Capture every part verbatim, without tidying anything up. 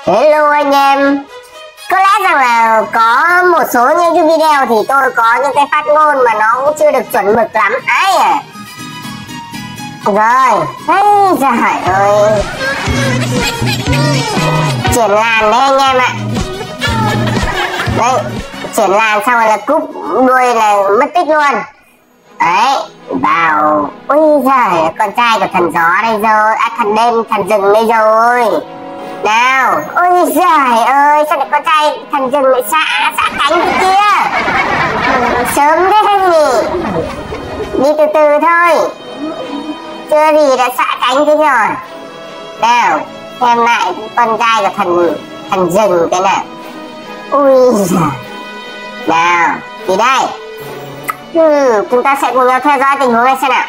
Hello anh em. Có lẽ rằng là có một số những cái video thì tôi có những cái phát ngôn mà nó cũng chưa được chuẩn mực lắm. Ấy à. Rồi, ây trời ơi. Chuyển làn đấy anh em ạ. Đấy, chuyển làn xong rồi là cúp đuôi là mất tích luôn. Đấy, vào. Ôi giời, con trai của thần gió đây rồi. À, thần đêm, thần rừng đây rồi. Nào, ôi giời ơi, sao lại con trai thần rừng lại xả, xả cánh thế kia. Sớm thế hay gì. Đi từ từ thôi. Chưa gì đã xả cánh thế rồi. Nào, xem lại con trai của thần, thần rừng cái nào. Ui giời. Nào, đi đây. Ừ, chúng ta sẽ cùng nhau theo dõi tình huống này xem nào.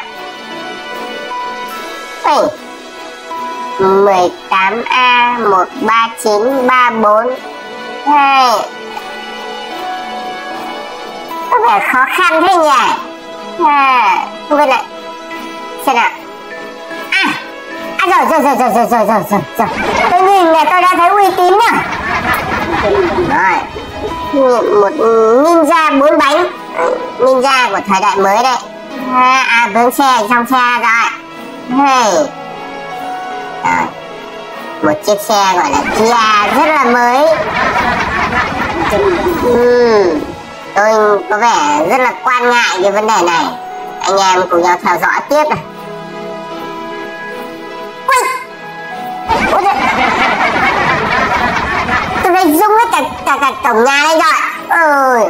Ê, mười tám A một ba chín ba bốn hai. Có vẻ khó khăn thế nhỉ. À, không biết lại xem nào. À, à rồi, rồi, rồi, rồi, rồi, rồi, rồi, rồi, rồi. Tôi nhìn là tôi đã thấy uy tín rồi. Rồi, một ninja bốn bánh. Ninja của thời đại mới đây. À, à vướng xe trong xe rồi. Hey. Rồi. Một chiếc xe gọi là Kia rất là mới. uhm, Tôi có vẻ rất là quan ngại cái vấn đề này. Anh em cùng nhau theo dõi tiếp này. Tôi thấy rung hết cả, cả, cả cổng nhà đây rồi. Ừ.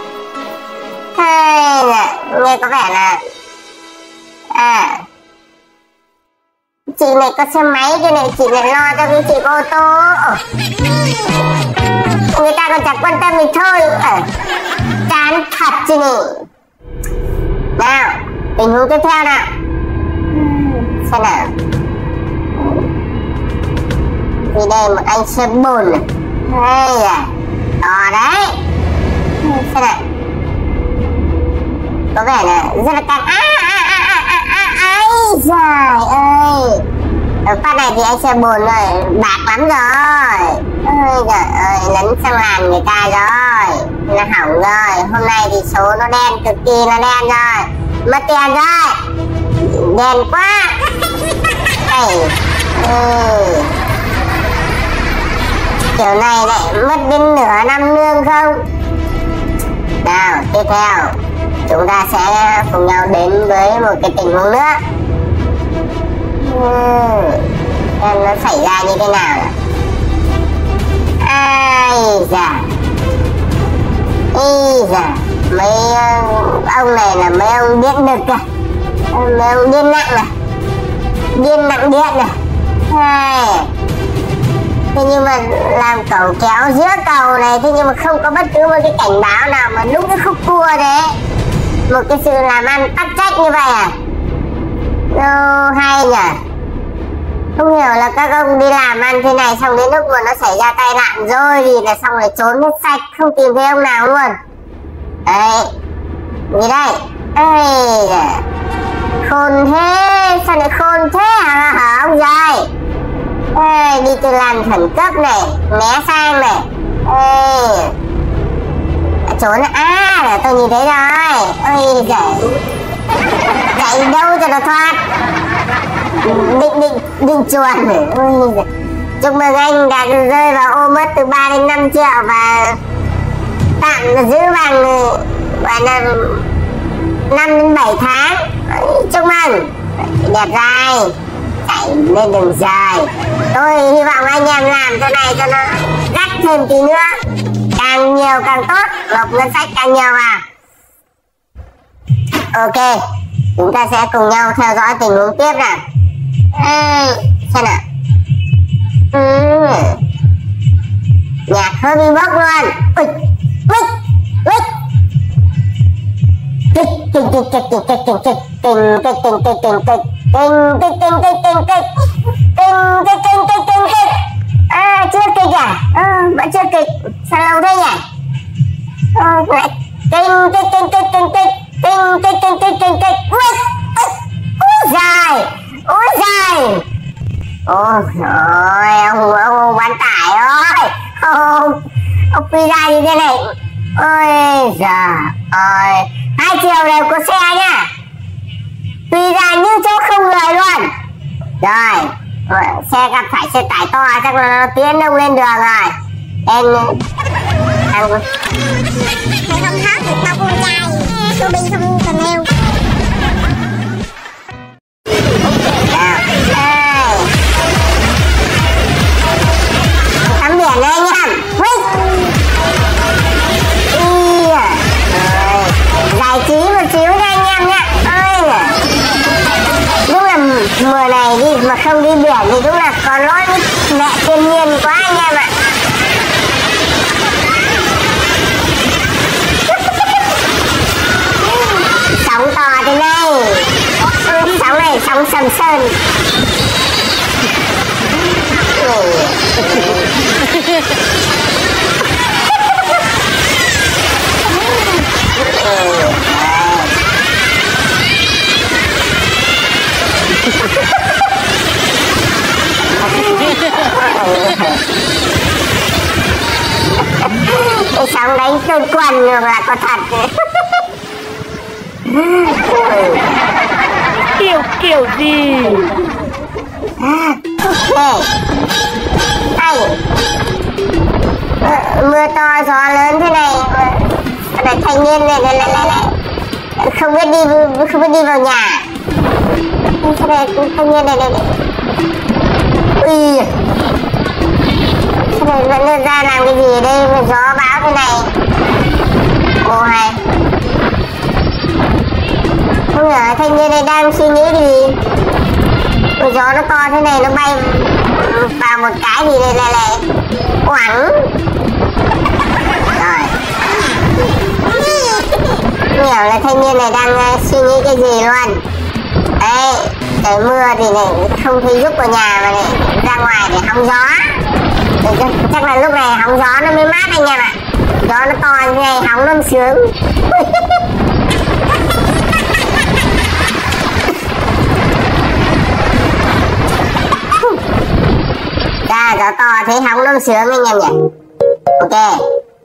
Hay là nghe có vẻ là à chị này có xe máy, cái này chị lại lo cho cái chị có ô tô. Người ta còn chẳng quan tâm thì thôi. À, chán thật chứ nhỉ. Nào, tình huống tiếp theo nào. Xem nào. Vì đây một anh xe bồn này. Hay à, to đấy. Xem nào. Có vẻ là rất là căng. À, à, à, à, à, à, à, trời ơi. Ở phát này thì anh xe bồn rồi, bạc lắm rồi. Ôi trời ơi, lấn sang làn người ta rồi. Nó hỏng rồi, hôm nay thì số nó đen, cực kỳ là đen rồi. Mất tiền rồi. Đen quá. Ê, ừ. Kiểu này lại mất đến nửa năm lương không? Nào, tiếp theo chúng ta sẽ cùng nhau đến với một cái tình huống nữa. Xem nó xảy ra như thế nào nào. Ai da. Ý da. Mấy ông này là mấy ông điện đực à. Mấy ông điên nặng này. Điên nặng điện này. Hai. Thế nhưng mà làm cầu kéo giữa cầu này, thế nhưng mà không có bất cứ một cái cảnh báo nào mà lúc cái khúc cua đấy. Một cái sự làm ăn tắc trách như vậy à. Đâu hay nhỉ. Không hiểu là các ông đi làm ăn thế này, xong đến lúc mà nó xảy ra tai nạn rồi thì là xong rồi trốn hết sạch, không tìm thấy ông nào luôn. Đấy. Gì đây. Ê da. Khôn thế. Sao lại khôn thế hả, hả ông giời. Ê, đi từ làn khẩn cấp này, né sang này. Ê. Trốn à, là tôi nhìn thấy rồi. Ôi giời. Chạy đâu cho nó thoát. Định định định chuồn. Ôi giời. Chúc mừng anh đã rơi vào ô mất từ ba đến năm triệu và tạm giữ bằng gọi là năm đến bảy tháng. Chúc mừng. Đẹp trai. Chạy lên đường dài. Tôi hy vọng anh em làm chỗ này cho nó gắt thêm tí nữa. Càng nhiều càng tốt, nộp ngân sách càng nhiều vào. Ok, chúng ta sẽ cùng nhau theo dõi tình huống tiếp nào. Ê, xem nào. Ừ. Nhạc hơi bị bốc luôn. Ui, ui, ui. Kịch, kịch, kịch, kịch, kịch, kịch, kịch, kịch, kịch, kịch, kịch, kịch, kịch, kịch. Kinh kịch kinh kịch kinh kịch kinh kịch kinh kịch kinh kịch. À, chưa kịch à? À, vẫn chưa kịch. Sao lâu thế nhỉ? À, lại kinh kịch kinh kịch kinh kịch kinh kịch kinh kịch kinh kịch. Ui, ui dài, ui dài. Ôi trời ơi, ông, ông bán tải Ông phi ra như thế này. Ôi giời ơi, hai chiều đều có xe nhá, phi ra như chỗ không người luôn. Rồi xe gặp phải xe tải to chắc là nó tiến ông lên đường rồi. Em ăn thầy không thoát được bao con trai, cô Bình không cần yêu. Tắm biển đây anh em. Giải trí một xíu nha anh em nhé. Ôi, lúc là mùa này đi mà không đi biển thì cũng là có lỗi với mẹ thiên nhiên quá anh em ạ. Sóng to thế này, sóng này sóng Sầm Sơn. Cái sóng đánh tôi quần được là có thật. Kiểu kiểu gì? Ok. Anh mưa to gió lớn thế này lại thanh niên này lại lại lại không biết đi không biết đi vào nhà. Thế này thanh niên này này ui, thế này vẫn ra làm cái gì ở đây mà gió bão thế này. Ồ hay, không ngờ thanh niên này đang suy nghĩ cái gì. Ôi, gió nó to thế này nó bay vào một cái gì này này này quẳng. Rồi hiểu là thanh niên này đang uh, suy nghĩ cái gì luôn. Đấy, trời mưa thì này không thấy giúp vào nhà mà này ra ngoài để hóng gió. Để chắc, chắc là lúc này hóng gió nó mới mát anh em ạ. Gió nó to như này hóng nó sướng. Ra gió to thấy hóng nó sướng anh em nhỉ. Ok.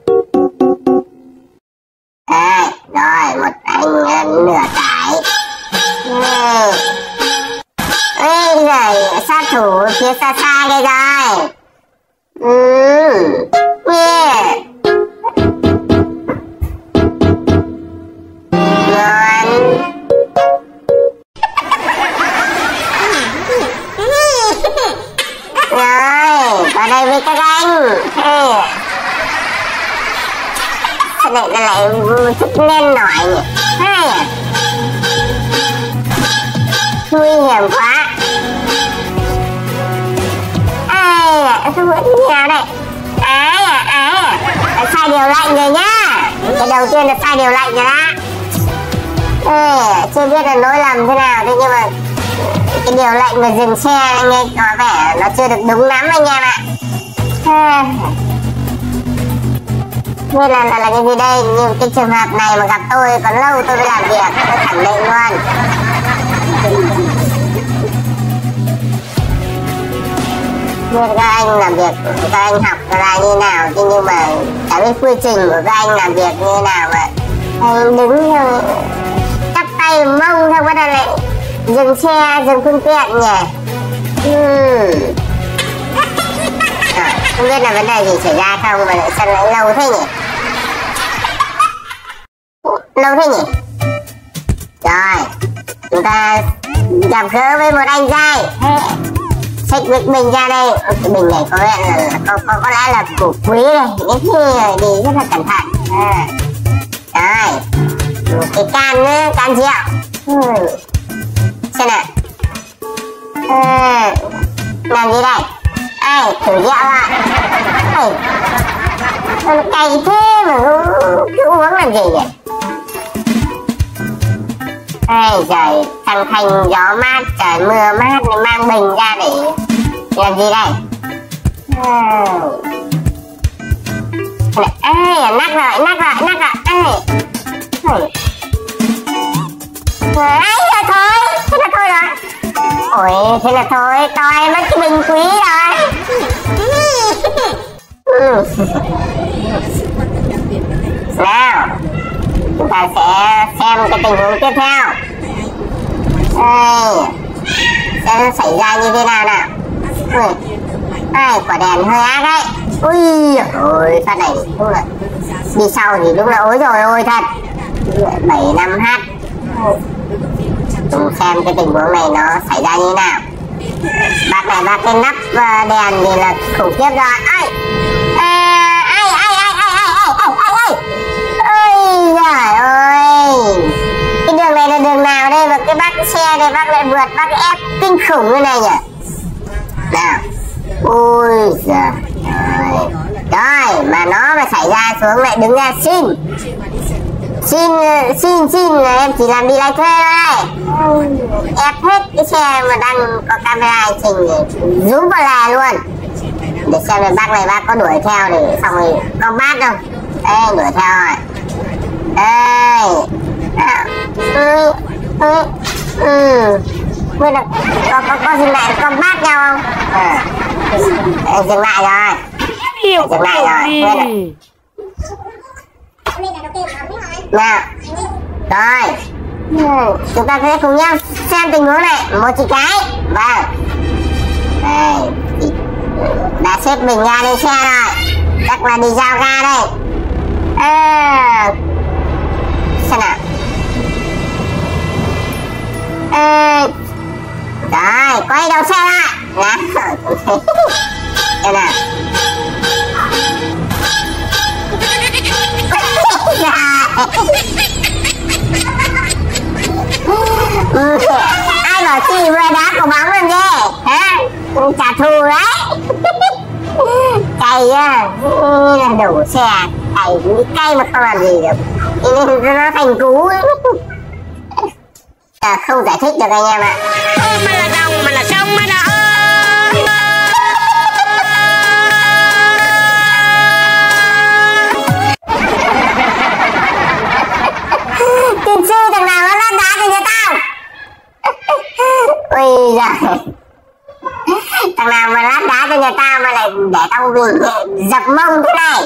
Đây, rồi một anh nửa tải. Ê giời, sát thủ phía xa xa đây rồi. Ừ, yeah. Ngon. Rồi, vào đây với các anh. Hey. Sao lại nó lại thích lên nổi nhỉ? Hay à? Nguy hiểm quá. Ai à, tôi vẫn nhà đây. Ái à, ái à. Sai điều lệnh rồi nhá. Cái đầu tiên là sai điều lệnh rồi đó. Ê, chưa biết là lỗi lầm thế nào, thế nhưng mà cái điều lệnh mà dừng xe anh ấy có vẻ nó chưa được đúng lắm anh em ạ. À. Như là, là là cái gì đây? Như cái trường hợp này mà gặp tôi còn lâu tôi mới làm việc, tôi khẳng định luôn. Như các anh làm việc, các anh học ra như nào, thế nhưng mà cả cái quy trình của các anh làm việc như nào mà anh đứng thôi, chắp tay mông thôi bắt đầu lại dừng xe, dừng phương tiện nhỉ. Hmm. À, không biết là vấn đề gì xảy ra không mà lại sao lại lâu thế nhỉ? Lâu thế nhỉ? Rồi, chúng ta gặp gỡ với một anh trai. Xách bịch bình ra đây. Cái bình này có lẽ là có, có, có lẽ là của quý này. Những khi đi rất là cẩn thận. À. Rồi, một cái can nữa, can rượu. Hmm. Xem nào. À, làm gì đây? Ai, thử rượu ạ. Ê, nó cay thế mà cứ uống làm gì vậy? Ây giời, thằng Thành gió mát, trời mưa mát này mang bình ra để làm gì đây? Ê, nắc rồi, nắc rồi, nắc rồi, ê. Ây giờ thôi, thế là thôi rồi. Ôi, thế là thôi, tôi mất cái bình quý rồi. Ừ, Nào, chúng ta sẽ xem cái tình huống tiếp theo. Đây, xem nó xảy ra như thế nào nào. Ui, ai, quả đèn hơi ác đấy. Ui, ôi, phát này đúng là đi sau thì đúng là ối rồi ôi thật. bảy năm h. Chúng xem cái tình huống này nó xảy ra như thế nào. Bác này bác cái nắp đèn thì là khủng khiếp rồi. Ai, à, ai, ai, ai, ai, ai, ai, ai, ai, ai. Ôi giời ơi, cái đường này là đường nào đây mà cái bác xe này bác lại vượt, bác ép kinh khủng như này nhỉ. Nào, ôi giời ơi. Rồi mà nó mà xảy ra xuống lại đứng ra xin xin xin xin là em chỉ làm đi lái thuê thôi, ép hết cái xe mà đang có camera hành trình rúm vào là luôn. Để xem là bác này bác có đuổi theo để xong rồi có bát không. Ê, đuổi theo rồi. Ê, ừ, ừ, ừ. Mới được, có, có, có dừng lại, có bát nhau không? À. Ê, dừng lại rồi. Dừng lại rồi. Nào, rồi, ừ, chúng ta sẽ cùng nhau xem tình huống này một chỉ cái. Vâng, đây, đã xếp mình ra lên xe rồi, chắc là đi giao ga đây. À, xem nào. À, rồi, quay đầu xe lại. Nào, xem nào. Ừ, ai bảo chị vừa đá quả bóng làm gì hả, trả thù đấy. Cay á, là đổ xe cay, cay mà không làm gì được nên nó thành cú. À, không giải thích được anh em ạ. Mà là đồng mà là sông mà là Tiền sư thằng nào nó lát đá cho nhà tao. Ôi giời, thằng nào mà lát đá cho nhà tao mà lại để tao vì dập mông thế này.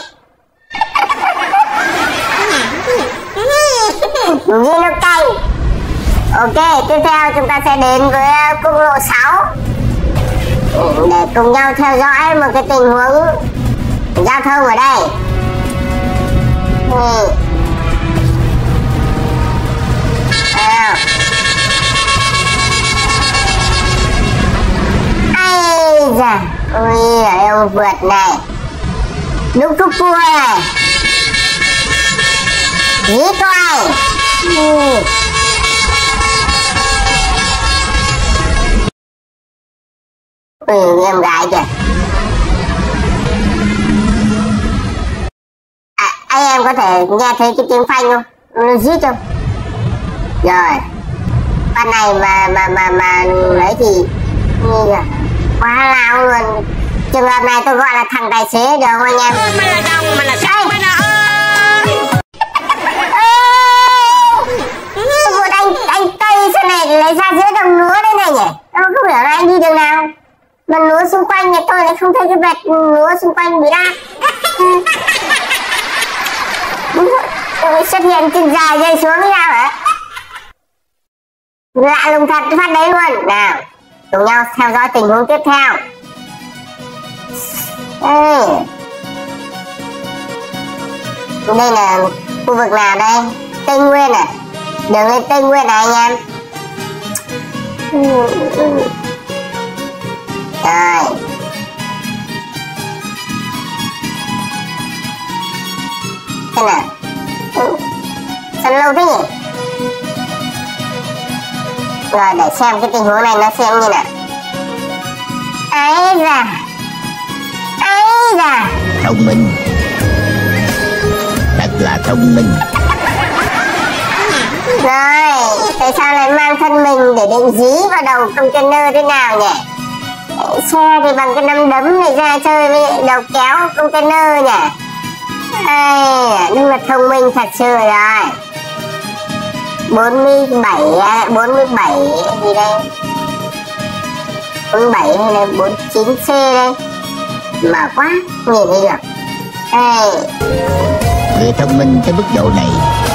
Như nó cay. Ok, tiếp theo chúng ta sẽ đến với quốc lộ sáu để cùng nhau theo dõi một cái tình huống giao thông ở đây. Ừ. À. Ây da, ui ông vượt này, đúng khúc cua này, dí coi. Ừ. Ui, em gái kìa. À, anh em có thể nghe thấy cái tiếng phanh không? Nó rít không? Rồi, con này mà mà mà mà lấy thì như là quá lao luôn. Trường hợp này tôi gọi là thằng tài xế được không anh em? mà là đồng mà là sông mà là một anh anh Tây sau này lấy ra giữa đồng lúa đây này nhỉ? Tôi không hiểu là anh đi đường nào mà lúa xung quanh nhà tôi lại không thấy cái vệt lúa xung quanh bị đa. Tôi xuất hiện chân dài rơi xuống với nhau hả? Lạ lùng thật phát đấy luôn. Nào, cùng nhau theo dõi tình huống tiếp theo. Ê, đây là khu vực nào đây? Tây Nguyên à? Đường lên Tây Nguyên này anh em. Rồi, thế nào? Sao lâu thế nhỉ? Rồi để xem cái tình huống này nó xem như nào. Ấy da, ấy da, thông minh, thật là thông minh. Rồi, tại sao lại mang thân mình để định dí vào đầu container thế nào nhỉ? Xe thì bằng cái nắm đấm này ra chơi với đầu kéo container nhỉ? Ây, đúng là thông minh thật sự rồi. bốn mươi bảy, bốn mươi bảy gì đây? bốn mươi bảy hay là bốn mươi chín C đây? Mở quá, nhìn thấy được. Ê. Người thông minh tới mức độ này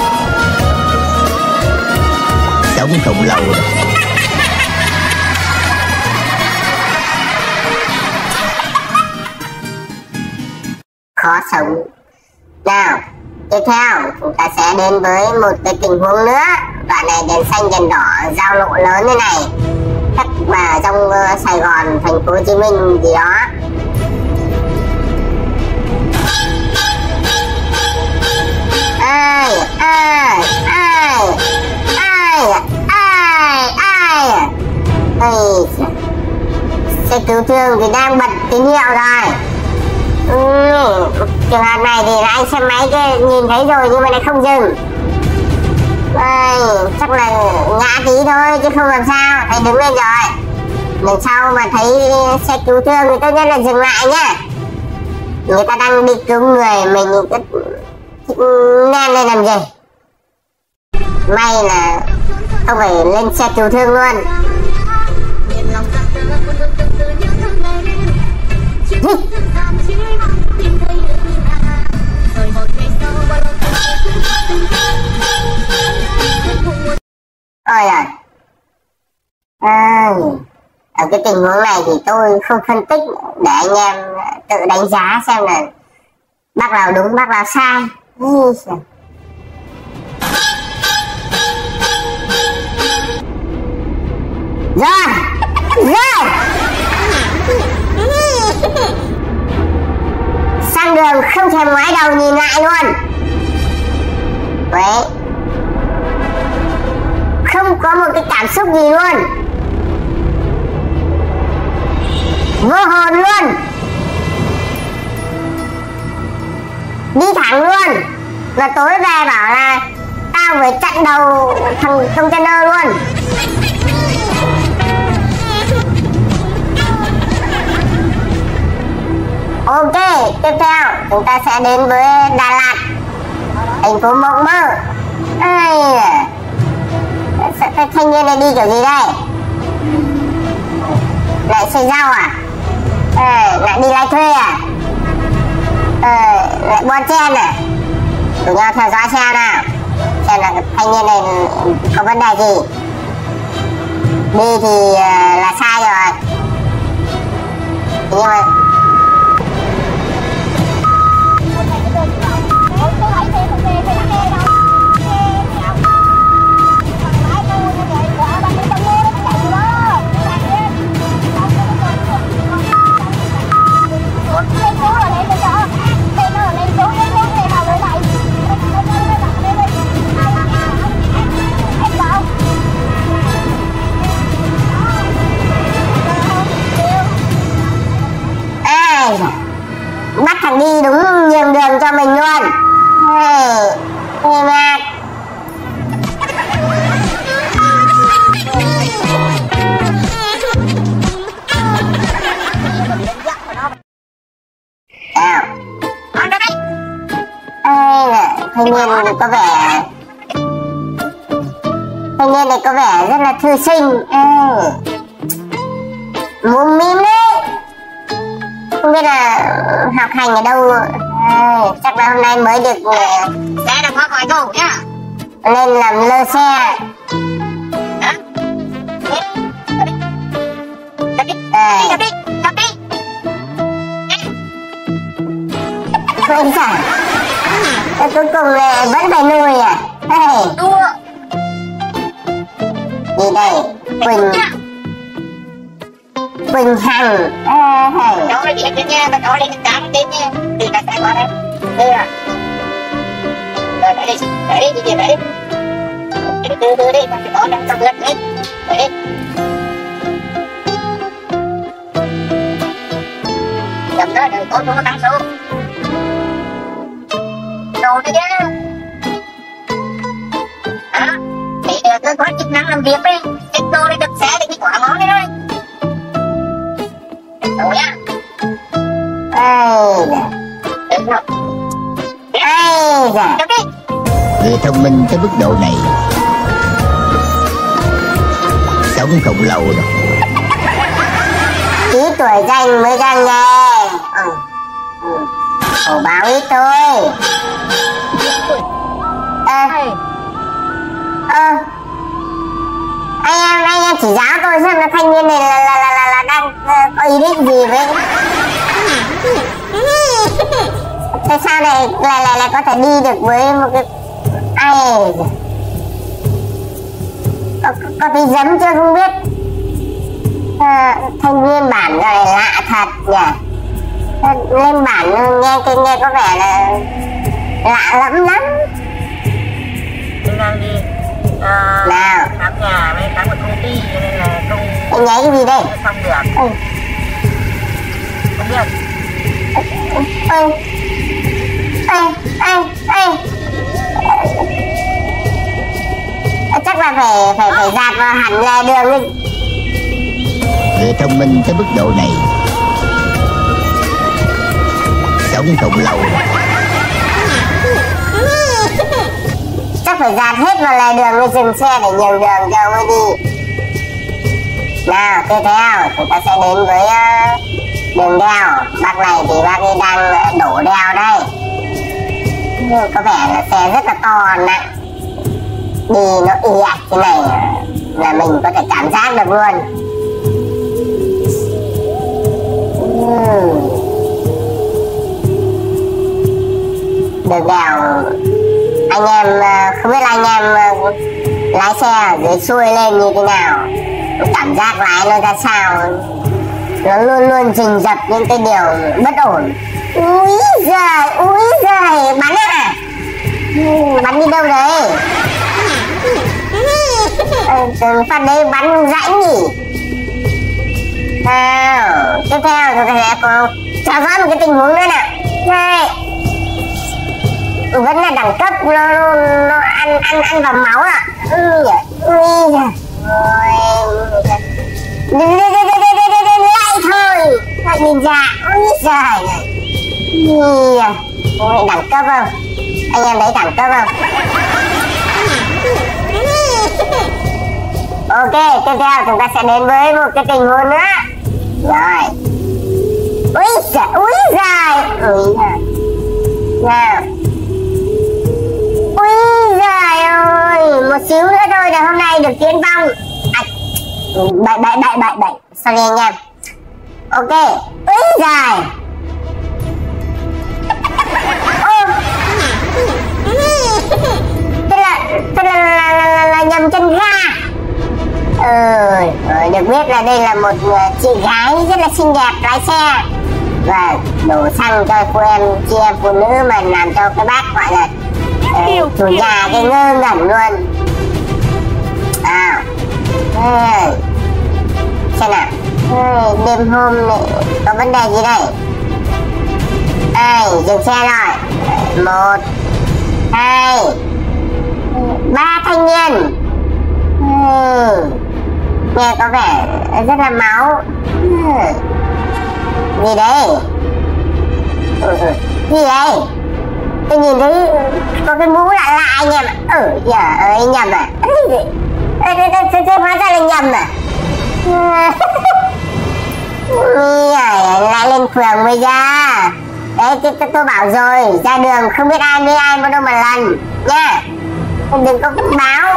sống không lâu đâu. Khó sống. Nào, tiếp theo chúng ta sẽ đến với một cái tình huống nữa. Đoạn này đèn xanh đèn đỏ giao lộ lớn như này, chắc mà trong uh, Sài Gòn, thành phố Hồ Chí Minh gì đó. Ai ai ai ai ai ai ai xe cứu thương thì đang bật tín hiệu rồi. Ừ, trường hợp này thì anh xe máy kia nhìn thấy rồi nhưng mà lại không dừng. Đây, chắc là ngã tí thôi chứ không làm sao, thấy đứng lên rồi. Lần sau mà thấy xe cứu thương thì tốt nhất là dừng lại nhá. Người ta đang đi cứu người, mình cứ ngang lên làm gì. May là không phải lên xe cứu thương luôn. Ôi à. À, ở cái tình huống này thì tôi không phân tích để anh em tự đánh giá xem là bác nào đúng bác nào sai. Rồi rồi sang đường không thèm ngoái đầu nhìn lại luôn. Đấy, không có một cái cảm xúc gì luôn, vô hồn luôn, đi thẳng luôn. Và tối về bảo là tao phải chặn đầu thằng container luôn. Ok, tiếp theo chúng ta sẽ đến với Đà Lạt, thành phố mộng mơ. Ê, thanh niên này đi kiểu gì đây? Lại xây rau à? Ê, lại đi lái thuê à? Ê, lại bon chen à? Tụi nhau theo dõi xe nào, xem là thanh niên này có vấn đề gì. Đi thì uh, là sai rồi, nhưng mà bắt thằng đi đúng nhường đường cho mình luôn. Hey, nghe nhạc. Nào, con đây. Ê, thanh niên này có vẻ thanh niên này có vẻ rất là thư sinh. Ê, múm mím đấy, không biết là học hành ở đâu. À, chắc là hôm nay mới được Xe đừng có khỏi ngủ nhá. lên làm lơ xe. Đập đi, đập đi. Ôi trời, cuối cùng là vẫn phải nuôi à? Hey. Đua. Gì đây? Quỳnh Quỳnh Hằng. À, hey. Đó là điện nha, nó nói lên tám đến nha. Thì là sẽ qua đây. Đây à. Rồi để đi, để đi, gì để đi. Để từ từ đi, mà phải có đang trong lật đi. Để đi. Chậm đó, đừng có nó tăng số. Đồ đi nha. Đó, thì cơ quan chức năng làm việc đi. Cái đồ này đập xe thì cái quả ngón đi thôi. Đồ nha. Ây da. Đừng rồi. Ây da. Đập đi. Người thông minh tới mức độ này sống không lâu đâu. Tí tuổi danh mới ra nghề. Ừ. Ừ. Ồ, báo ít thôi. Ê Ơ Anh em, anh em chỉ giáo tôi xem là thanh niên này là, là, là, là, là đang uh, có ý định gì với. Tại sao lại lại lại lại có thể đi được với một cái ai có, có tí giấm chưa không biết. À, thanh niên bản rồi lạ thật nhỉ. À, lên bản nghe cái nghe có vẻ là lạ lắm lắm. Mình đang đi uh, nào khám nhà với khám một công ty nên là không. Anh nháy cái gì đây? Xong được. Ừ. Không biết. Ê Ê Ê Ê chắc là phải phải phải dạt vào hẳn lề đường đi. Người thông minh tới mức độ này sống không lâu đâu. Chắc phải dạt hết vào lề đường mới dừng xe để nhường đường cho ông ấy đi. Nào tiếp theo chúng ta sẽ đến với uh, đường đèo. Bác này thì bác ấy đang đổ đèo đây. Có vẻ là xe rất là to nặng. Đi nó ì ạch thế này là mình có thể cảm giác được luôn. uhm. Đường đèo anh em không biết là anh em lái xe ở dưới xuôi lên như thế nào, cảm giác lái nó ra sao. Nó luôn luôn rình rập những cái điều bất ổn. Úi giời, úi giời, bắn à? Bắn đi đâu đấy? Ừ, phát đấy bắn rãnh nhỉ? Nào, tiếp theo chúng ta sẽ có theo dõi một cái tình huống nữa nào. Đây, vẫn là đẳng cấp, nó nó ăn ăn ăn vào máu à? Ui giời, ui giời, lại thôi, lại nhìn ra, ui giời, ui giời, đẳng cấp không? Anh em thấy đẳng cấp không? Ok, tiếp theo chúng ta sẽ đến với một cái tình huống nữa. Rồi. Úi giời, úi giời, úi giời. Nào. Úi giời ơi, một xíu nữa thôi là hôm nay được tiến vong. À, bậy bậy bậy bậy bậy, sorry anh em. Ok, úi giời. Ô. Tức là, tức là, là, là, là, là nhầm chân ga. Ừ, được biết là đây là một chị gái rất là xinh đẹp lái xe và đổ xăng cho cô em chị em phụ nữ mà làm cho cái bác gọi là uh, chủ nhà cái ngơ ngẩn luôn. À, hey. Xem nào, hey, đêm hôm này có vấn đề gì đây? Hey, dừng xe rồi. Một, hai, ba thanh niên. Hmm. Nghe có vẻ rất là máu. Hmm. Gì đấy? Ừ. Gì đấy? Tôi nhìn thấy có cái mũ lạ lạ anh em ạ. Ừ, giờ ơi nhầm à? Tôi hóa ra là nhầm à? Lại lên phường mới ra. Đấy, tôi, tôi, tôi bảo rồi, ra đường không biết ai với ai mà đâu mà lần nha. Đừng có báo.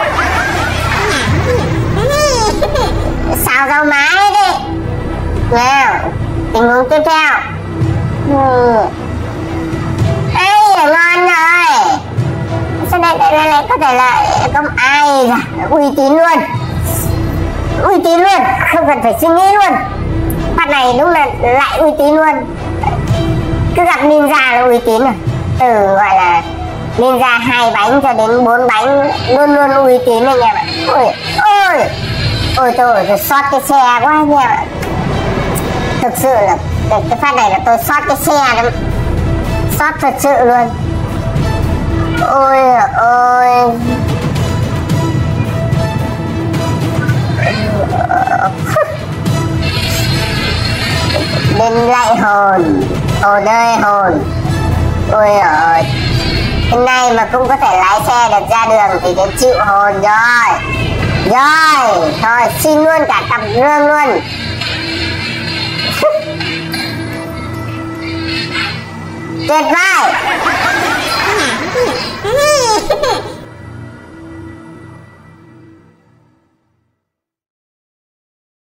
Xào rau má hết đi. Nào, tình huống tiếp theo. Ừ. Ây, ngon rồi. Sao đây, đây, đây, đây có thể là không ai ra. Uy tín luôn. Uy tín luôn, không cần phải suy nghĩ luôn. Phát này đúng là lại uy tín luôn. Cứ gặp ninja là uy tín rồi. Từ gọi là ninja hai bánh cho đến bốn bánh luôn luôn uy tín anh em ạ. Ôi ôi ôi tôi tôi sót cái xe quá anh em ạ. Thực sự là cái, cái phát này là tôi sót cái xe lắm, sót thật sự luôn. Ôi ôi đến lại hồn, hồn ơi hồn. Ôi ơi, hôm nay mà cũng có thể lái xe được ra đường thì đến chịu hồn rồi. Rồi, thôi xin luôn cả cặp gương luôn. Tuyệt vời.